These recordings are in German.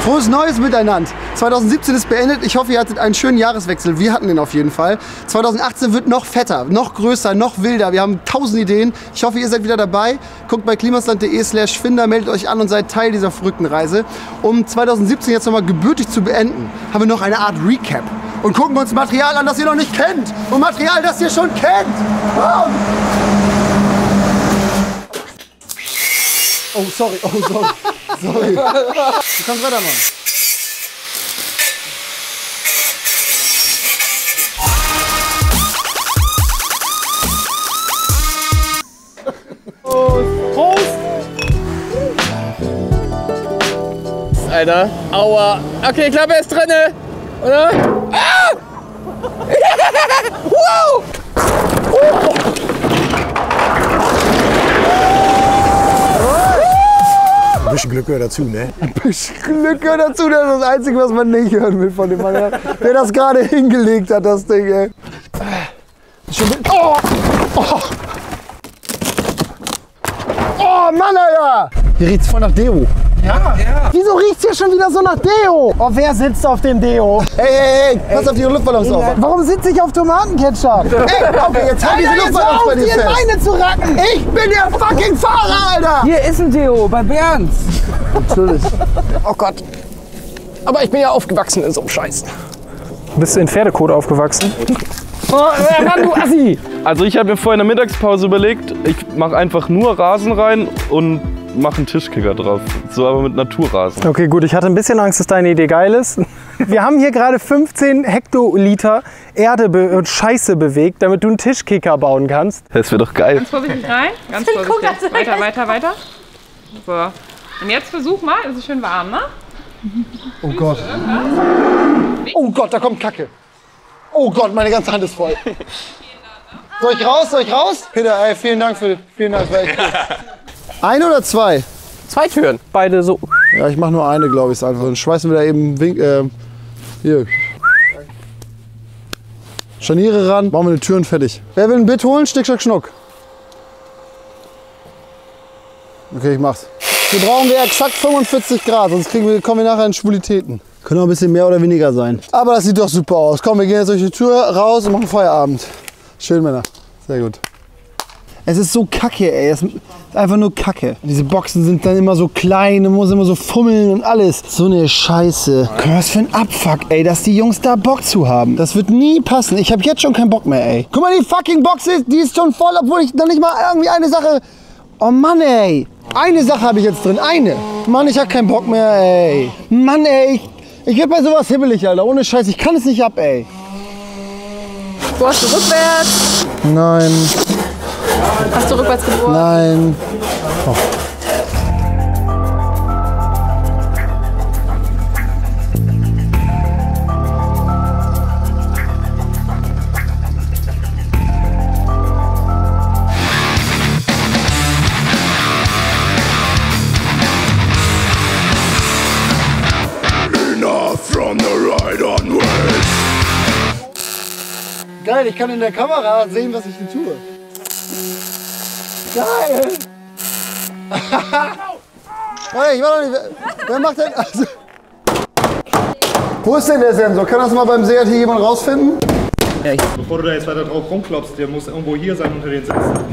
Frohes Neues miteinander. 2017 ist beendet. Ich hoffe, ihr hattet einen schönen Jahreswechsel. Wir hatten den auf jeden Fall. 2018 wird noch fetter, noch größer, noch wilder. Wir haben 1000 Ideen. Ich hoffe, ihr seid wieder dabei. Guckt bei klimasland.de/Finder, meldet euch an und seid Teil dieser verrückten Reise. Um 2017 jetzt nochmal gebürtig zu beenden, haben wir noch eine Art Recap. Und gucken uns Material an, das ihr noch nicht kennt. Und Material, das ihr schon kennt. Oh, oh sorry. Sorry. Du kannst weitermachen. Prost! Alter, aua. Okay, Klappe ist drinne, oder? Ah! Wow! Ein bisschen Glück gehört dazu, ne? Ein bisschen Glück gehört dazu, das ist das Einzige, was man nicht hören will von dem Mann, der das gerade hingelegt hat, das Ding, ey. Oh! Oh! Oh, Mann, Alter! Hier riecht's voll nach Deo. Ja. Wieso riecht's hier schon wieder so nach Deo? Oh, wer sitzt auf dem Deo? Hey, pass auf die Luftballons auf. Warum sitze ich auf Tomatenketchup? Ey, okay, jetzt halt diese Luftballons bei dir fest. Beine zu racken! Ich bin der fucking Fahrer, Alter! Hier ist ein Deo, bei Bernds. Natürlich. Oh Gott. Aber ich bin ja aufgewachsen in so einem Scheiß. Bist du in Pferdekot aufgewachsen? Oh, Mann, du Assi! Also ich habe mir vorhin in der Mittagspause überlegt, ich mache einfach nur Rasen rein und mache einen Tischkicker drauf. So aber mit Naturrasen. Okay, gut, ich hatte ein bisschen Angst, dass deine Idee geil ist. Wir haben hier gerade 15 Hektoliter Erde und Scheiße bewegt, damit du einen Tischkicker bauen kannst. Das wäre doch geil. Ganz vorsichtig rein. Ganz vorsichtig. Weiter. So. Und jetzt versuch mal, es ist schön warm, ne? Oh Gott. Oh Gott, da kommt Kacke. Oh Gott, meine ganze Hand ist voll. Soll ich raus? Peter, ey, vielen Dank, das war echt cool. Eine oder zwei? Zwei Türen. Beide so. Ja, ich mach nur eine, glaube ich, einfach. Dann schmeißen wir da eben hier. Scharniere ran, machen wir die Türen fertig. Wer will ein Bit holen? Schnick, schnack, schnuck. Okay, ich mach's. Hier brauchen wir exakt 45 Grad, sonst kommen wir nachher in Schwulitäten. Können auch ein bisschen mehr oder weniger sein. Aber das sieht doch super aus. Komm, wir gehen jetzt durch die Tür raus und machen Feierabend. Schön, Männer. Sehr gut. Es ist so kacke, ey. Es ist einfach nur kacke. Diese Boxen sind dann immer so klein, man muss immer so fummeln und alles. So eine Scheiße. Was für ein Abfuck, ey, dass die Jungs da Bock zu haben. Das wird nie passen. Ich habe jetzt schon keinen Bock mehr, ey. Guck mal, die fucking Box die ist schon voll, obwohl ich noch nicht mal irgendwie eine Sache... Oh Mann, ey. Eine Sache habe ich jetzt drin. Eine. Mann, ich hab keinen Bock mehr, ey. Mann, ey. Ich werd bei sowas hibbelig, Alter. Ohne Scheiß. Ich kann es nicht ab, ey. Bohrst du rückwärts? Nein. Hast du rückwärts gebohrt? Nein. Oh. Geil, ich kann in der Kamera sehen, was ich denn tue. Geil! Hey, ich war doch nicht. Wer macht denn. Also, wo ist denn der Sensor? Kann das mal beim Seat hier jemand rausfinden? Ja, Bevor du da jetzt weiter drauf rumklopfst, der muss irgendwo hier sein unter den Sitzen.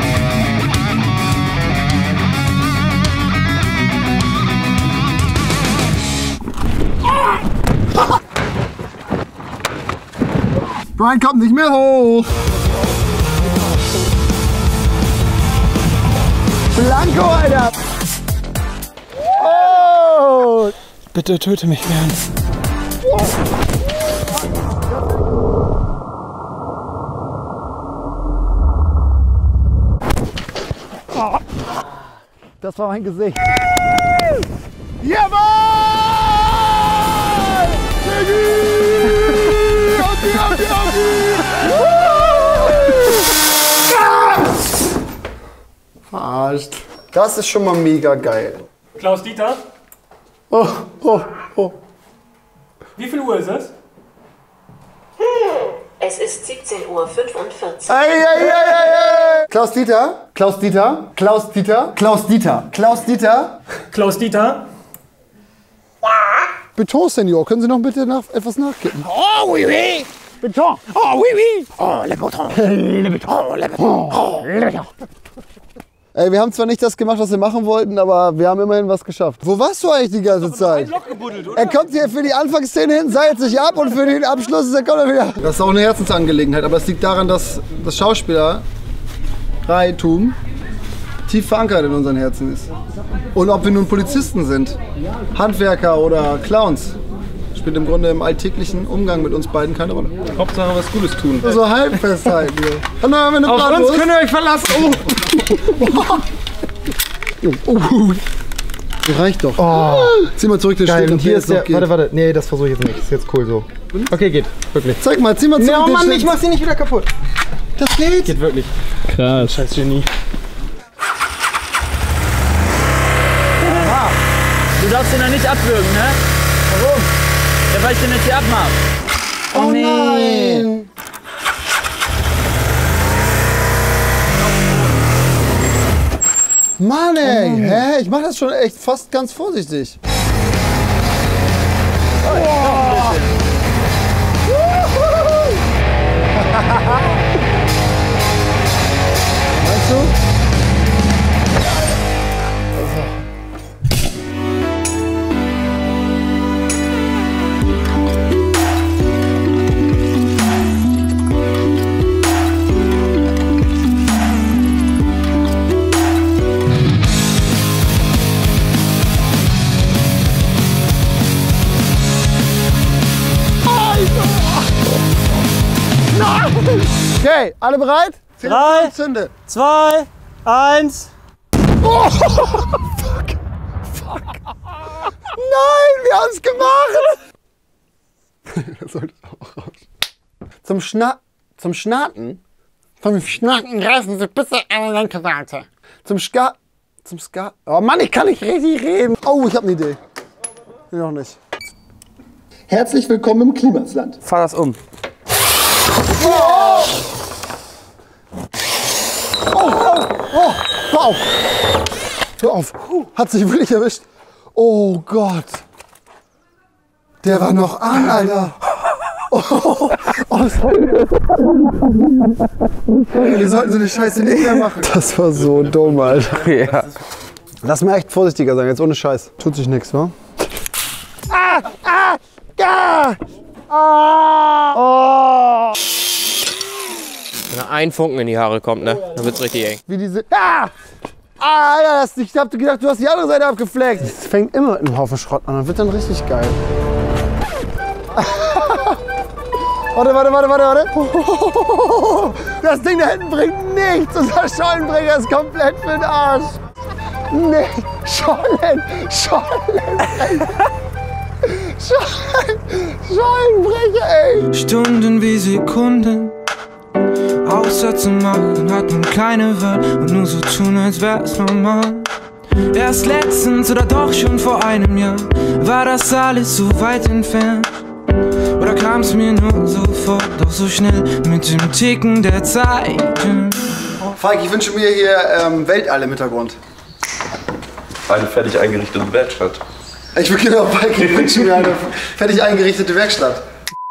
Brian kommt nicht mehr hoch. Blanco, Alter. Oh. Bitte töte mich, Bernd. Das war mein Gesicht. Jawohl! Verarscht. Das ist schon mal mega geil. Klaus Dieter, Oh. wie viel Uhr ist es? Es ist 17:45 Uhr. Klaus Dieter. Klaus Dieter. Klaus Dieter. Beton, Senior. Können Sie noch bitte etwas nachkippen? Oh, oui, oui. Beton. Oh, oui, oui. Oh, le Beton. Le Beton, le Beton. Oh, le Beton. Ey, wir haben zwar nicht das gemacht, was wir machen wollten, aber wir haben immerhin was geschafft. Wo warst du eigentlich die ganze Zeit? Er kommt hier für die Anfangsszene hin, seilt sich ab und für den Abschluss kommt er wieder. Das ist auch eine Herzensangelegenheit, aber es liegt daran, dass das Schauspielerreitum tief verankert in unseren Herzen ist. Und ob wir nun Polizisten sind, Handwerker oder Clowns, spielt im Grunde im alltäglichen Umgang mit uns beiden keine Rolle. Hauptsache was Gutes tun. So halb festhalten. Dann haben wir eine Auf Bratwurst. uns könnt ihr euch verlassen. Reicht doch. Oh. Zieh mal zurück, das steht Und hier ist der. geht. Warte. Nee, das versuche ich jetzt nicht. Das ist jetzt cool so. Okay, geht. Wirklich. Zeig mal, zieh mal zurück. Nee, oh Mann, den ich mach sie nicht wieder kaputt. Das geht. Geht wirklich. Krass. Scheiß Genie. Du darfst den ja nicht abwürgen, ne? Warum? Ja, weil ich den jetzt hier abmache. Oh nein. Mann ey, hä? Ich mach das schon echt fast ganz vorsichtig. Weißt du? Okay, alle bereit? 3, Zünde. 2, 1. Oh, fuck. Nein, wir haben es gemacht. Das sollte auch raus. Zum Schnacken. Zum Schnacken reißen Sie bitte eine linke Seite. Zum Ska. Oh Mann, ich kann nicht richtig reden. Oh, ich habe eine Idee. Nee, noch nicht. Herzlich willkommen im Klimasland. Fahr das um. Oh, hör auf! Hör auf! Hat sich wirklich erwischt. Oh Gott! Der war noch an, Alter! Oh, sorry. Wir sollten so eine Scheiße nicht mehr machen. Das war so dumm, Alter. Ja. Lass mal echt vorsichtiger sein, jetzt ohne Scheiß. Tut sich nichts, wa? Wenn ein Funken in die Haare kommt, ne? Dann wird's richtig eng. Wie diese. Ja, ich hab gedacht, du hast die andere Seite abgefleckt. Es fängt immer mit einem Haufen Schrott an und wird dann richtig geil. Warte. Das Ding da hinten bringt nichts. Unser Schollenbrecher ist komplett für den Arsch. Nee, Schollenbrecher, ey. Stunden wie Sekunden, außer zu machen hat man keine Wahl und nur so tun, als wär's normal. Erst letztens oder doch schon vor einem Jahr war das alles so weit entfernt. Oder kam's mir nur so vor, doch so schnell mit dem Ticken der Zeit. Falk, ich wünsche mir hier Weltall im Hintergrund. Eine fertig eingerichtete Werkstatt. Ich wünsche mir eine fertig eingerichtete Werkstatt.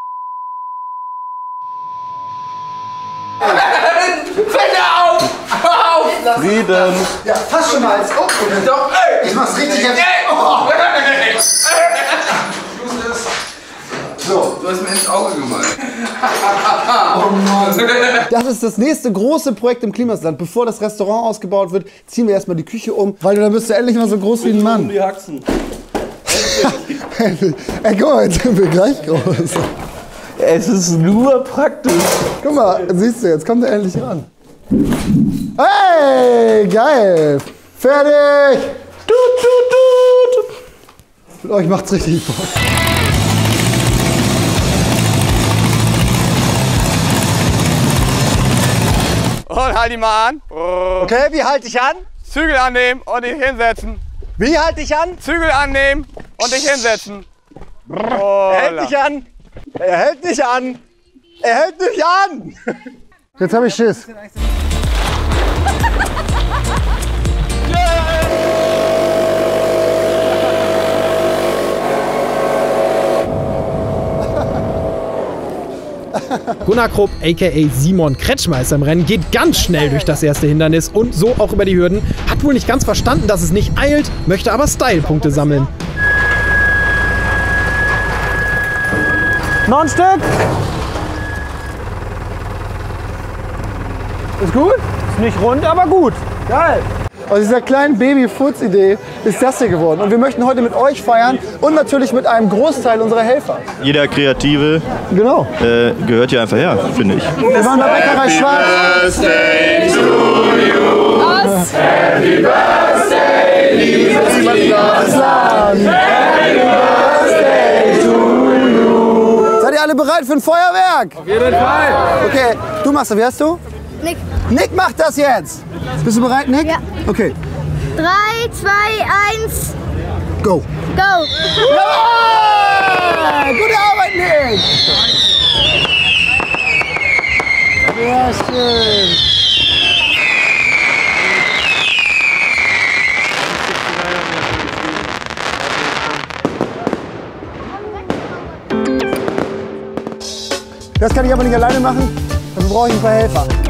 Frieden! Ja, fast schon mal als Doch, ich mach's richtig jetzt. Oh. So. Du hast mir ins Auge gemalt. Oh Mann. Das ist das nächste große Projekt im Klimasland. Bevor das Restaurant ausgebaut wird, ziehen wir erstmal die Küche um, weil dann bist du endlich mal so groß wie ein Mann. Die Haxen. Ey, guck mal, jetzt sind wir gleich groß. Es ist nur praktisch. Guck mal, siehst du, jetzt kommt er endlich ran. Hey, geil. Fertig. Mit euch macht's richtig Bock. Und halt ihn mal an. Okay, wie halte ich an? Zügel annehmen und dich hinsetzen. Wie halte ich an? Zügel annehmen und dich hinsetzen. Er hält nicht an. Er hält nicht an. Er hält nicht an. Jetzt habe ich Schiss. Gunnar Krupp, a.k.a. Simon Kretschmer, ist im Rennen, geht ganz schnell durch das erste Hindernis und so auch über die Hürden. Hat wohl nicht ganz verstanden, dass es nicht eilt, möchte aber Style-Punkte sammeln. Noch ein Stück. Ist gut? Ist nicht rund, aber gut. Geil. Aus dieser kleinen Baby-Foods-Idee ist das hier geworden. Und wir möchten heute mit euch feiern und natürlich mit einem Großteil unserer Helfer. Jeder Kreative genau. Gehört hier einfach her, finde ich. Wir waren bei Bäckerei Schwarz. Birthday to you. Happy Birthday, liebes Aslan. Happy Birthday to you. Seid ihr alle bereit für ein Feuerwerk? Auf jeden Fall. Okay, du machst das. Wie heißt du? Nick. Nick macht das jetzt. Bist du bereit, Nick? Ja. Okay. 3, 2, 1. Go. Go. Ja! Gute Arbeit, Nick. Sehr schön. Das kann ich aber nicht alleine machen. Dafür brauche ich ein paar Helfer.